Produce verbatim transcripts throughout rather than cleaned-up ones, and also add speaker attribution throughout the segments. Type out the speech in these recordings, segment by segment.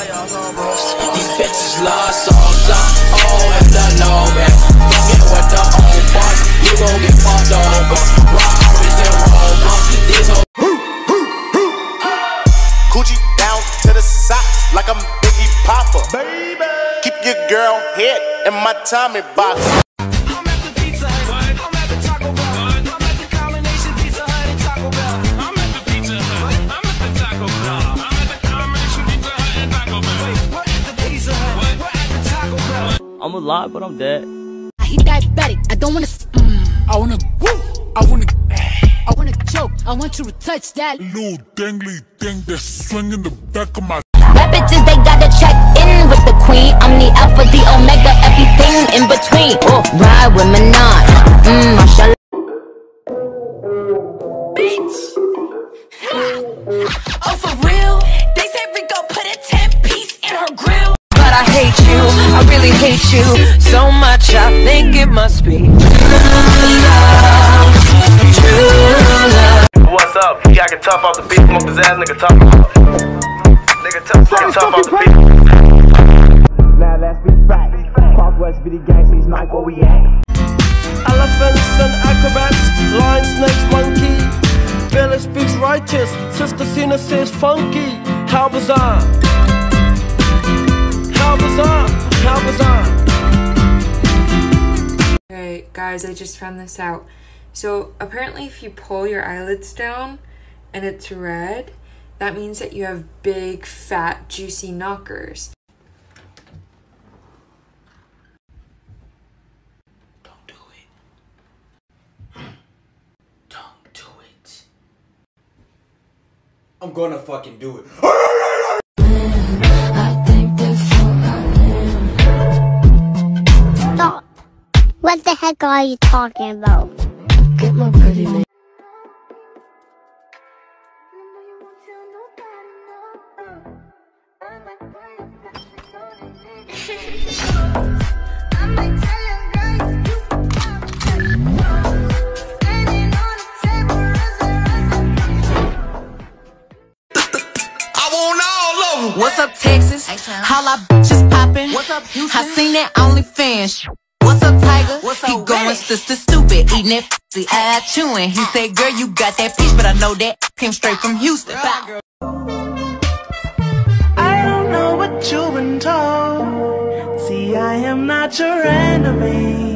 Speaker 1: These bitches love songs, oh, and the no man. Fucking with the old boss, you gon' get fucked over. Robberies and robots, these hoes.
Speaker 2: Coochie down to the socks like I'm Biggie Popper. Baby, keep your girl head in my Tommy box.
Speaker 3: I'm at the Pizza Hut. I'm at the Taco Bell. I'm at the Compilation Pizza Hut and Taco Bell. I'm at the Pizza Hut. I'm at the Taco Bell. I'm at the Compilation Pizza Hut and Taco Bell. Wait, we're at the Pizza Hut. We're at the Taco Bell.
Speaker 4: I'm alive, but I'm dead.
Speaker 5: He diabetic. I don't wanna. Mm, I wanna. Woo, I wanna. I wanna choke. I want you to touch that
Speaker 6: little dangly thing that's swinging the back of my.
Speaker 7: Rap bitches, they gotta check in with the queen. I'm the alpha, the omega, everything in between. Oh, ride with Minaj. Mmm, mashallah.
Speaker 5: bitch. Oh, for real? They said Rico put a ten piece in her grill.
Speaker 8: But I hate you, I really hate you so much, I think it must be true love, true love.
Speaker 9: What's up? Yeah, I can tough off the beat, smoke his ass, nigga tough. Nigga tough, nigga tough off the beat.
Speaker 10: Now let's be facts. Pop West be the gangsters, knife where we at.
Speaker 11: Elephants and acrobats, lion, snake, monkey. Billy speaks righteous, Sister Cena says funky. How bizarre! How bizarre! How bizarre!
Speaker 12: Alright guys, I just found this out. So apparently if you pull your eyelids down and it's red, that means that you have big, fat, juicy knockers.
Speaker 1: Don't do it. Don't do it.
Speaker 10: I'm gonna fucking do it.
Speaker 13: Stop. What the heck are you talking about?
Speaker 8: Get my pretty name. What's up, Texas? How I bitches poppin'? What's up, Houston? I seen that OnlyFans. What's up, Tiger? What's up, he going sister stupid, eating that pussy, eye chewing. He said, girl, you got that peach, but I know that came straight from Houston.
Speaker 11: I don't know what you've been told. See, I am not your enemy.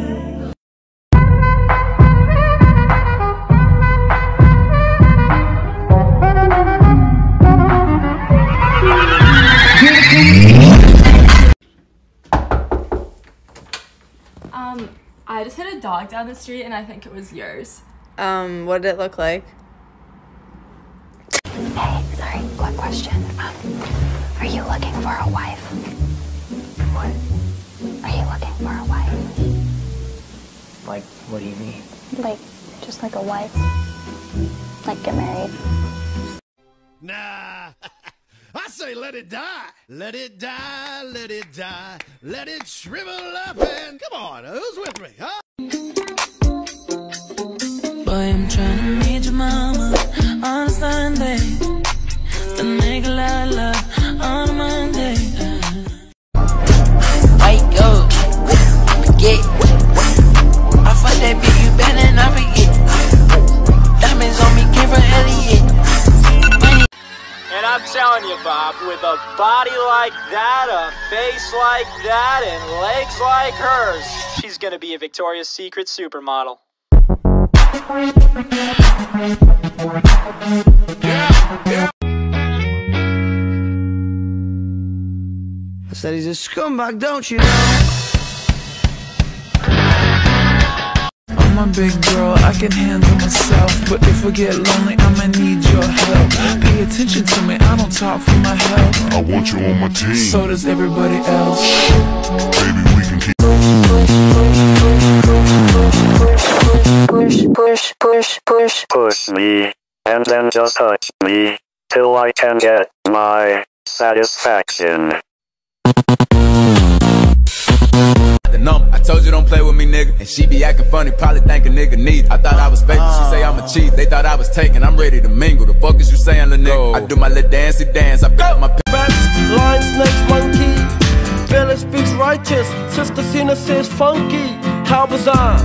Speaker 14: Um, I just hit a dog down the street and I think it was yours.
Speaker 15: Um, what did it look like?
Speaker 16: Hey, sorry, quick question. Um, are you looking for a wife?
Speaker 1: What?
Speaker 16: Are you looking for a wife?
Speaker 1: Like, what do you mean?
Speaker 16: Like, just like a wife? Like, get married?
Speaker 17: Nah. I say let it die. Let it die, let it die. Let it shrivel up and come on, who's with me, huh?
Speaker 8: Boy, I'm trying to meet your mama on a Sunday. Then make a lot of love on a Monday.
Speaker 1: Wake up, forget. I fuck that bitch, you better not forget. Diamonds on me came from Elliot.
Speaker 18: And I'm telling you, Bob, with a body like that, a face like that, and legs like hers, she's gonna be a Victoria's Secret supermodel.
Speaker 17: Yeah, yeah.
Speaker 11: I said he's a scumbag, don't you know?
Speaker 19: I'm a big girl, I can handle myself. But if I get lonely, I'ma need your help. Pay attention to me, I don't talk for my health.
Speaker 6: I want you on my team.
Speaker 19: So does everybody else.
Speaker 6: Baby, we can keep
Speaker 7: Push, push, push, push.
Speaker 20: Push me, and then just touch me, till I can get my satisfaction.
Speaker 6: The number. I told you don't play with me, nigga. And she be acting funny, probably think a nigga need it. I thought I was faking, she say I'm a cheat. They thought I was taking, I'm ready to mingle. The fuck is you saying, little nigga? I do my little dancey dance, I pick up my
Speaker 11: bats, lion, snakes, righteous. Sister Cena says funky. How bizarre.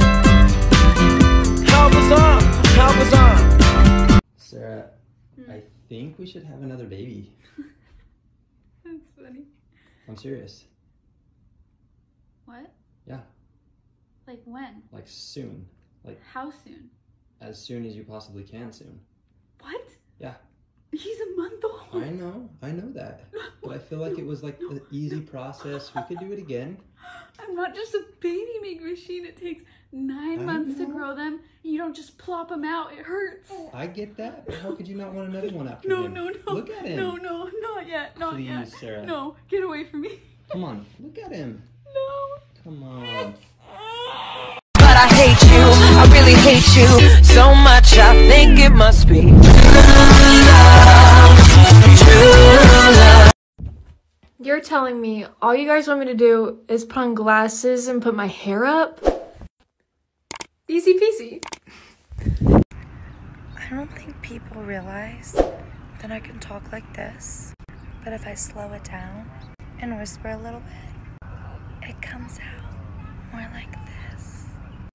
Speaker 11: How bizarre. How bizarre.
Speaker 4: Sarah, I think we should have another baby.
Speaker 14: That's funny.
Speaker 4: I'm serious.
Speaker 14: What?
Speaker 4: Yeah,
Speaker 14: Like when?
Speaker 4: like soon. Like
Speaker 14: How soon?
Speaker 4: as soon as you possibly can soon.
Speaker 14: What?
Speaker 4: Yeah.
Speaker 14: He's a month old.
Speaker 4: I know, I know that. But I feel like it was like the easy process. We could do it again.
Speaker 14: I'm not just a baby making machine. It takes nine
Speaker 4: I
Speaker 14: months to
Speaker 4: know.
Speaker 14: grow them. You don't just plop them out. It hurts.
Speaker 4: I get that, but how could you not want another one after
Speaker 14: No,
Speaker 4: him?
Speaker 14: no, no.
Speaker 4: Look at him.
Speaker 14: No, no, not yet. Not
Speaker 4: Please,
Speaker 14: yet.
Speaker 4: Sarah.
Speaker 14: No, get away from me.
Speaker 4: Come on, look at him.
Speaker 14: No.
Speaker 4: Come on.
Speaker 8: But I hate you, I really hate you so much. I think it must be true love.
Speaker 12: You're telling me all you guys want me to do is put on glasses and put my hair up? Easy peasy.
Speaker 16: I don't think people realize that I can talk like this, but if I slow it down and whisper a little bit, it comes out more like this.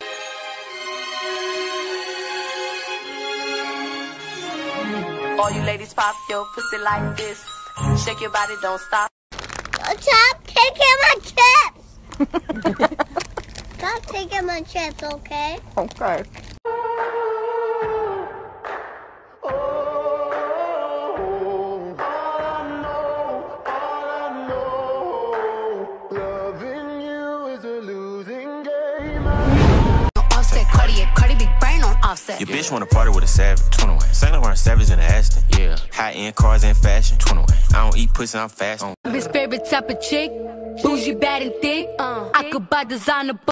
Speaker 8: All you ladies pop your pussy like this. Shake your body, don't stop.
Speaker 13: Stop taking my chips! Stop taking my chips, okay?
Speaker 15: Okay.
Speaker 17: Loving you is a losing game.
Speaker 7: Offset, Cartier, Cardi big brain on offset.
Speaker 21: Your bitch wanna party with a savage, twenty-one. Saint Laurent Savage in the Aston, yeah. High-end cars and fashion, twenty-one. I don't eat pussy, I'm fast.
Speaker 7: His favorite type of chick, bougie, bad and thick. Uh, I could buy designer.